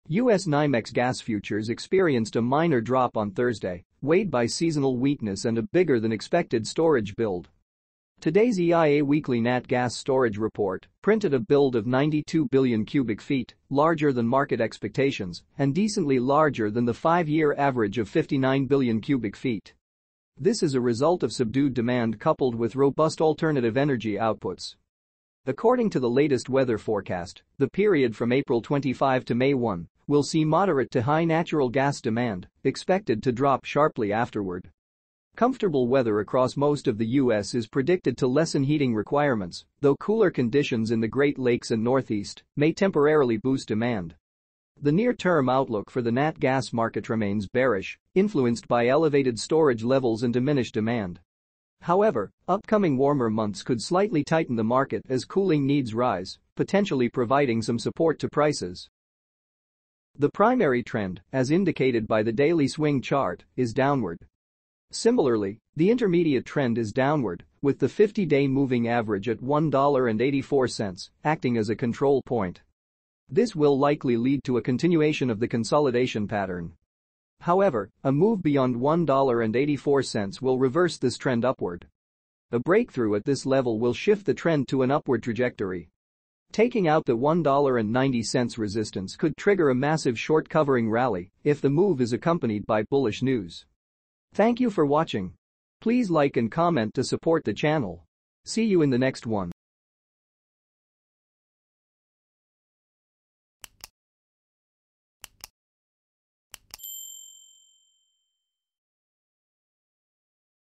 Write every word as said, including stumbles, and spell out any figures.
U S NYMEX gas futures experienced a minor drop on Thursday, weighed by seasonal weakness and a bigger-than-expected storage build. Today's E I A weekly nat gas storage report printed a build of ninety-two billion cubic feet, larger than market expectations and decently larger than the five-year average of fifty-nine billion cubic feet. This is a result of subdued demand coupled with robust alternative energy outputs. According to the latest weather forecast, the period from April twenty-fifth to May first will see moderate to high natural gas demand, expected to drop sharply afterward. Comfortable weather across most of the U S is predicted to lessen heating requirements, though cooler conditions in the Great Lakes and Northeast may temporarily boost demand. The near-term outlook for the nat gas market remains bearish, influenced by elevated storage levels and diminished demand. However, upcoming warmer months could slightly tighten the market as cooling needs rise, potentially providing some support to prices. The primary trend, as indicated by the daily swing chart, is downward. Similarly, the intermediate trend is downward, with the fifty-day moving average at one dollar and eighty-four cents acting as a control point. This will likely lead to a continuation of the consolidation pattern. However, a move beyond one dollar and eighty-four cents will reverse this trend upward. A breakthrough at this level will shift the trend to an upward trajectory. Taking out the one dollar and ninety cents resistance could trigger a massive short covering rally if the move is accompanied by bullish news. Thank you for watching. Please like and comment to support the channel. See you in the next one.